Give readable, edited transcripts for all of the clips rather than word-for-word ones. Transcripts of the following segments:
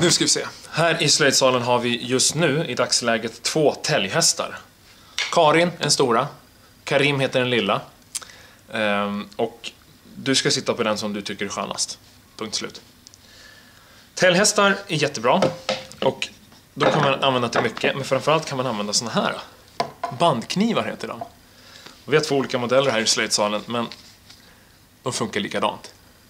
Nu ska vi se. Här i slöjdsalen har vi just nu i dagsläget 2 täljhästar. Karin, den stora. Karim heter den lilla. Och du ska sitta på den som du tycker är skönast. Punkt slut. Täljhästar är jättebra. Och då kan man använda till mycket. Men framförallt kan man använda såna här. Bandknivar heter de. Och vi har 2 olika modeller här i slöjdsalen. Men de funkar likadant.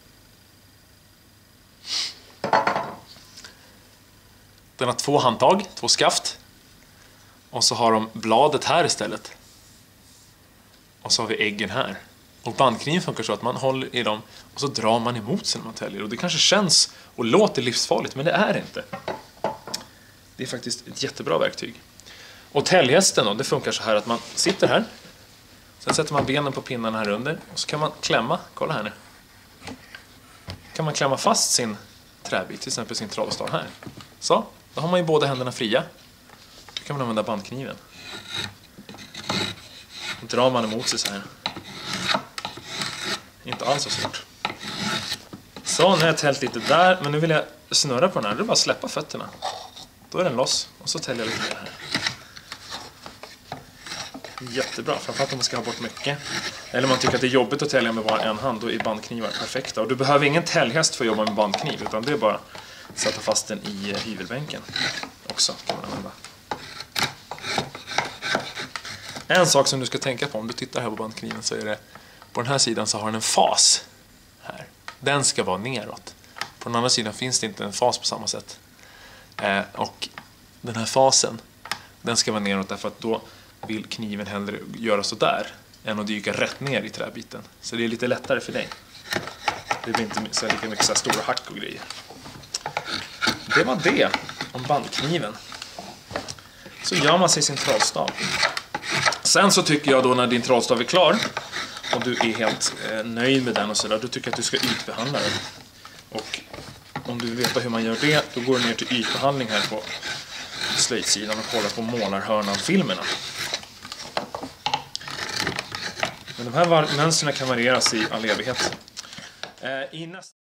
Den har 2 handtag, 2 skaft. Och så har de bladet här istället. Och så har vi äggen här. Och bandkniven funkar så att man håller i dem och så drar man emot sig när man täljer. Och det kanske känns och låter livsfarligt, men det är inte. Det är faktiskt ett jättebra verktyg. Och täljhästen då, det funkar så här att man sitter här. Sen sätter man benen på pinnarna här under. Och så kan man klämma, kolla här nu. Kan man klämma fast sin träbit, till exempel sin travstav här. Så, då har man ju båda händerna fria. Då kan man använda bandkniven. Då drar man emot sig så här. Inte alls så svårt. Så, nu har jag tält lite där. Men nu vill jag snurra på den här. Då är det bara att släppa fötterna. Då är den loss. Och så täljer jag lite mer här. Jättebra, framförallt om man ska ha bort mycket. Eller om man tycker att det är jobbigt att tälja med bara en hand, då är bandknivar perfekta. Och du behöver ingen täljhäst för att jobba med bandkniv, utan det är bara att sätta fast den i hyvelbänken. Också kan man använda. En sak som du ska tänka på om du tittar här på bandkniven, så är det på den här sidan så har den en fas här. Den ska vara neråt. På den andra sidan finns det inte en fas på samma sätt. Och den här fasen, den ska vara neråt därför att då vill kniven hellre göra så där än att dyka rätt ner i träbiten. Så det är lite lättare för dig. Det blir inte så lika mycket så här stora hack och grejer. Det var det om bandkniven. Så gör man sig sin travstav. Sen så tycker jag då när din travstav är klar och du är helt nöjd med den och sådär, då tycker jag att du ska ytbehandla den. Och om du vill veta hur man gör det, då går du ner till ytbehandling här på slöjdsidan och kollar på målarhörnan-filmerna. Men de här mönstren kan varieras i all evighet.